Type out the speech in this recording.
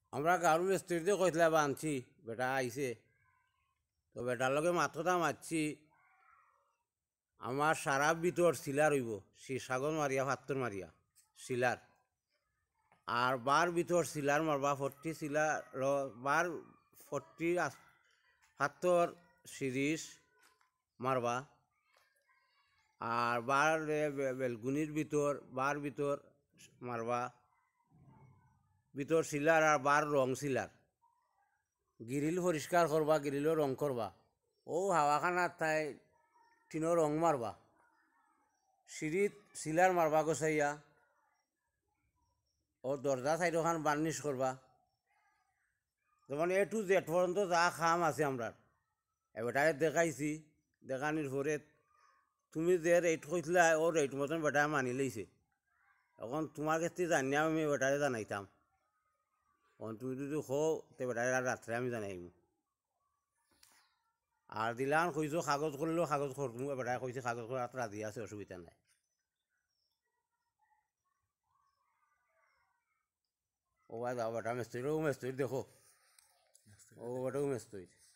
আমরা গাঁর মিস্ত্রিতে কইতলা বানছি বেটা আইছে তো বেটার লগে মাথা মারছি আমার সারা ভিতর শিলার হইব সাগর মারিয়া ফাত্তর মারিয়া শিলার আর বার ভিতর শিলার মারবা 40 শিলার বার 40 ফাত্তর সিরিজ মারবা আর বার বেলগুনির ভিতর বার ভিতর মারবা ভিতর শিলার আর বার রং শিলার গিরিল পরিষ্কার করবা গিরিলও রং করবা ও হাওয়াখানার তাই টিনও রং মারবা সিঁড়িত শিলার মারবা গোসাইয়া ও দরজা সাইডখান বার্নিশ করবা যেমন এ টু জেড পর্যন্ত যা খাম আছে আমরা এবারে দেখাইছি দেখানির পরে তুমি যে রেট কইছিলা ও রেট মতন বেটা মানি লইছে এখন তোমার কাছে জানিয়া আমি বেটারে জানাইতাম এখন তুমি যদি খো তে বেটারে রাত্রে আমি জানাইম আর দিলাম কইছো কাগজ করলেও কাগজ করমু বেটারে কইছে কাগজ করাত রাজি আছে অসুবিধা নাই ও ভাই যাও বেটা মিস্ত্রি দেখো ও বেটাও মিস্ত্রি